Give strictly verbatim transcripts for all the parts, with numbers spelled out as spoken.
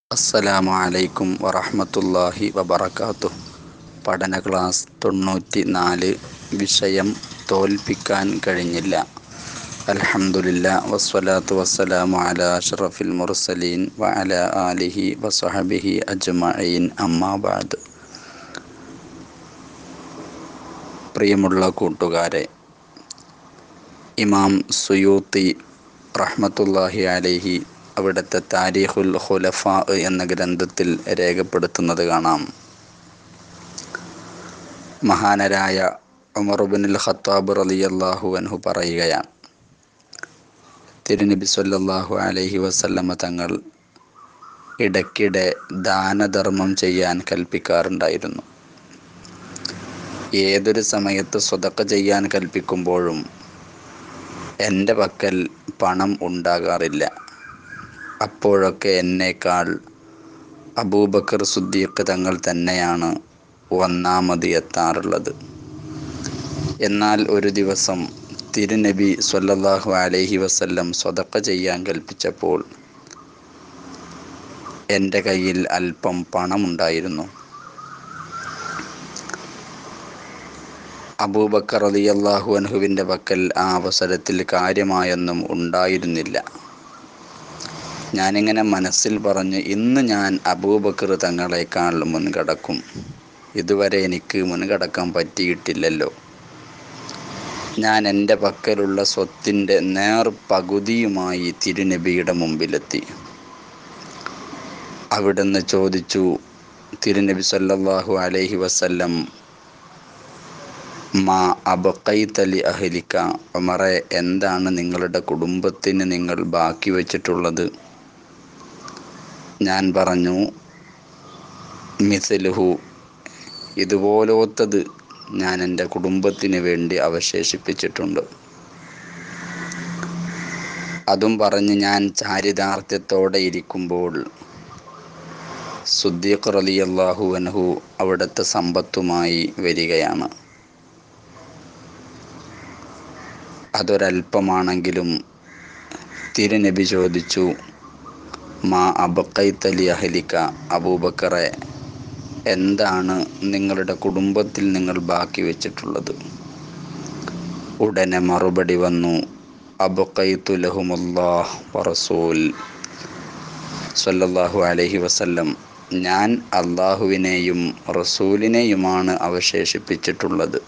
അസ്സലാമു അലൈക്കും വറഹ്മത്തുള്ളാഹി വബറകാതുഹു. പഠന ക്ലാസ് തൊണ്ണൂറ്റി നാല്. വിഷയം തോൽപ്പിക്കാൻ കഴിഞ്ഞില്ല. അൽഹംദുലില്ലാഹ് വസ്സലാത്തു വസ്സലാമു അലാ അഷ്റഫിൽ മുർസലീൻ വഅലാ ആലിഹി വസ്വഹ്ബിഹി അജ്മഈൻ. അമ്മാ ബഅദ്. പ്രിയമുള്ള കൂട്ടുകാരെ, ഇമാം സുയൂത്തി റഹ്മത്തുള്ളാഹി അലൈഹി അവിടുത്തെ താരീഖുൽ ഖുലഫാ എന്ന ഗ്രന്ഥത്തിൽ രേഖപ്പെടുത്തുന്നത് കാണാം. മഹാനരായ ഉമർ ഇബ്നുൽ ഖത്താബ് റളിയല്ലാഹു അൻഹു പറയുകയാണ്, തിരുനബി സ്വല്ലല്ലാഹു അലൈഹി വസല്ലമ തങ്ങൾ ഇടയ്ക്കിടെ ദാനധർമ്മം ചെയ്യാൻ കൽപ്പിക്കാറുണ്ടായിരുന്നു. ഏതൊരു സമയത്ത് സ്വതക്ക ചെയ്യാൻ കൽപ്പിക്കുമ്പോഴും എൻ്റെ പക്കൽ പണം ഉണ്ടാകാറില്ല. അപ്പോഴൊക്കെ എന്നേക്കാൾ അബൂബക്കർ സിദ്ദീഖ് തങ്ങൾ തന്നെയാണ് ഒന്നാമത് എത്താറുള്ളത്. എന്നാൽ ഒരു ദിവസം തിരുനബി സ്വല്ലല്ലാഹു അലൈഹി വസല്ലം സ്വതക്ക ചെയ്യാൻ കൽപ്പിച്ചപ്പോൾ എൻ്റെ കയ്യിൽ അല്പം പണമുണ്ടായിരുന്നു. അബൂബക്കർ റളിയല്ലാഹു അൻഹുവിൻ്റെ പക്കൽ ആ അവസരത്തിൽ കാര്യമായൊന്നും ഉണ്ടായിരുന്നില്ല. ഞാനിങ്ങനെ മനസ്സിൽ പറഞ്ഞു, ഇന്ന് ഞാൻ അബൂബക്കർ തങ്ങളെക്കാൾ മുൻകടക്കും. ഇതുവരെ എനിക്ക് മുൻകടക്കാൻ പറ്റിയിട്ടില്ലല്ലോ. ഞാൻ എൻ്റെ പക്കലുള്ള സ്വത്തിൻ്റെ നേർ പകുതിയുമായി തിരുനബിയുടെ മുമ്പിലെത്തി. അവിടുന്ന് ചോദിച്ചു, തിരുനബി സല്ലല്ലാഹു അലൈഹി വസല്ലം, മാ അബ്ഖൈത ലി അഹ്ലിക, ഉമറേ, എന്താണ് നിങ്ങളുടെ കുടുംബത്തിന് നിങ്ങൾ ബാക്കി വച്ചിട്ടുള്ളത്? ഞാൻ പറഞ്ഞു, മിസ്ലുഹു, ഇതുപോലത്തത് ഞാൻ എൻ്റെ കുടുംബത്തിന് വേണ്ടി അവശേഷിപ്പിച്ചിട്ടുണ്ട്. അതും പറഞ്ഞ് ഞാൻ ചാരിതാർത്ഥ്യത്തോടെ ഇരിക്കുമ്പോൾ സിദ്ദീഖ് റളിയല്ലാഹു അൻഹു അവിടുത്തെ സമ്പത്തുമായി വരികയാണ്. അതൊരൽപ്പമാണെങ്കിലും തിരുനബി ചോദിച്ചു, മാ അബ്ഖൈത ലി അഹ്ലിക, അബൂബക്കറെ, എന്താണ് നിങ്ങളുടെ കുടുംബത്തിൽ നിങ്ങൾ ബാക്കി വെച്ചിട്ടുള്ളത്? ഉടനെ മറുപടി വന്നു, അബ്ഖൈതു ലഹുമുല്ലാഹ് വറസൂൽ സ്വല്ലല്ലാഹു അലൈഹി വസല്ലം, ഞാൻ അള്ളാഹുവിനെയും റസൂലിനെയുമാണ് അവശേഷിപ്പിച്ചിട്ടുള്ളത്.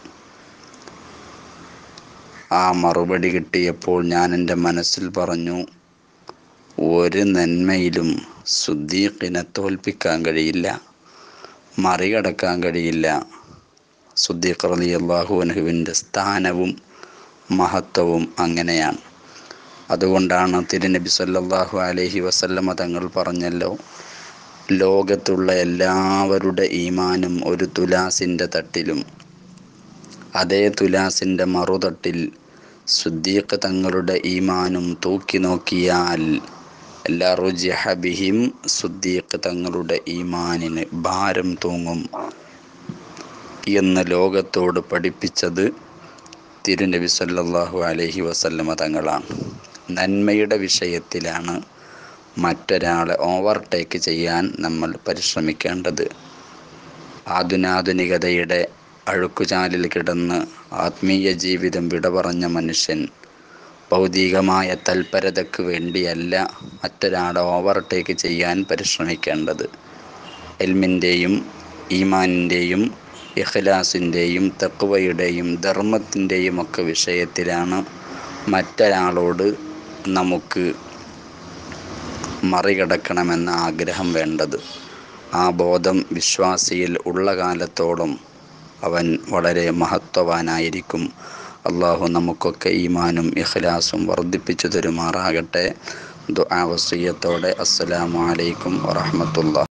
ആ മറുപടി കിട്ടിയപ്പോൾ ഞാൻ എൻ്റെ മനസ്സിൽ പറഞ്ഞു, ഒരു നന്മയിലും സിദ്ദീഖിനെ തോൽപ്പിക്കാൻ കഴിയില്ല, മറികടക്കാൻ കഴിയില്ല. സിദ്ദീഖ് റളിയല്ലാഹു അൻഹുവിൻ്റെ സ്ഥാനവും മഹത്വവും അങ്ങനെയാണ്. അതുകൊണ്ടാണ് തിരുനബി സല്ലല്ലാഹു അലൈഹി വസല്ലമ തങ്ങൾ പറഞ്ഞല്ലോ, ലോകത്തുള്ള എല്ലാവരുടെ ഈമാനും ഒരു തുലാസിൻ്റെ തട്ടിലും അതേ തുലാസിൻ്റെ മറുതട്ടിൽ സിദ്ദീഖ് തങ്ങളുടെ ഈമാനും തൂക്കി നോക്കിയാൽ ലറുജിഹ ബിഹിം, സിദ്ദീഖ് തങ്ങളുടെ ഈമാനിന് ഭാരം തൂങ്ങും എന്ന് ലോകത്തോട് പഠിപ്പിച്ചത് തിരുനബി സല്ലല്ലാഹു അലൈഹി വസല്ലമ തങ്ങളാണ്. നന്മയുടെ വിഷയത്തിലാണ് മറ്റൊരാളെ ഓവർടേക്ക് ചെയ്യാൻ നമ്മൾ പരിശ്രമിക്കേണ്ടത്. ആധുനാധുനികതയുടെ അഴുക്കുചാലിൽ കിടന്ന് ആത്മീയ ജീവിതം വിട പറഞ്ഞ മനുഷ്യൻ ഭൗതികമായ തൽപരതയ്ക്ക് വേണ്ടിയല്ല മറ്റൊരാളെ ഓവർടേക്ക് ചെയ്യാൻ പരിശ്രമിക്കേണ്ടത്. ഇൽമിൻ്റെയും ഈമാനിൻ്റെയും ഇഖ്ലാസിൻ്റെയും തഖ്വയുടെയും ധർമ്മത്തിൻ്റെയും ഒക്കെ വിഷയത്തിലാണ് മറ്റൊരാളോട് നമുക്ക് മറികടക്കണമെന്ന ആഗ്രഹം വേണ്ടത്. ആ ബോധം വിശ്വാസിയിൽ ഉള്ള കാലത്തോളം അവൻ വളരെ മഹത്വവാനായിരിക്കും. അള്ളാഹു നമുക്കൊക്കെ ഈമാനും ഇഖ്ലാസും വർദ്ധിപ്പിച്ചു തരുമാറാകട്ടെ. ദുആ വസിയ്യത്തോടെ അസ്സലാമു അലൈക്കും വറഹ്മത്തുള്ളാഹി.